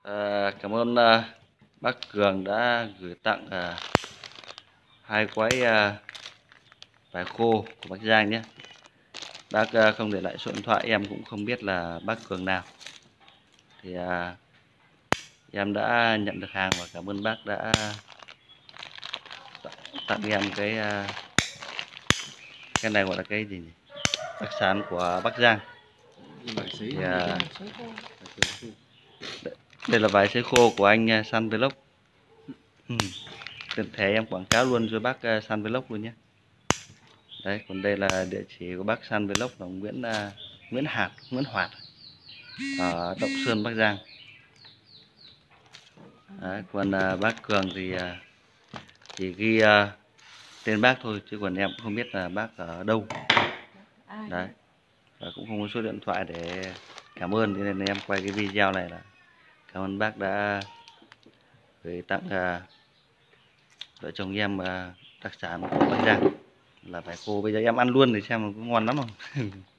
Cảm ơn bác Cường đã gửi tặng 2 quái vải khô của bác Giang nhé. Bác không để lại số điện thoại, em cũng không biết là bác Cường nào. Thì em đã nhận được hàng và cảm ơn bác đã tặng em cái này gọi là cái gì nhỉ? Đặc sản của Bắc Giang. Thì, đây là vải sấy khô của anh Sun Vlog. Tiện thể em quảng cáo luôn cho bác Sun Vlog luôn nhé. Đấy, còn đây là địa chỉ của bác Sun Vlog là Nguyễn Hoạt ở Động Sơn, Bắc Giang. Đấy, còn bác Cường thì chỉ ghi tên bác thôi, chứ còn em cũng không biết là bác ở đâu. Đấy, và cũng không có số điện thoại để cảm ơn, cho nên em quay cái video này là cảm ơn bác đã gửi tặng vợ chồng em đặc sản của Bắc Giang là vải khô. Bây giờ em ăn luôn để xem có ngon lắm không.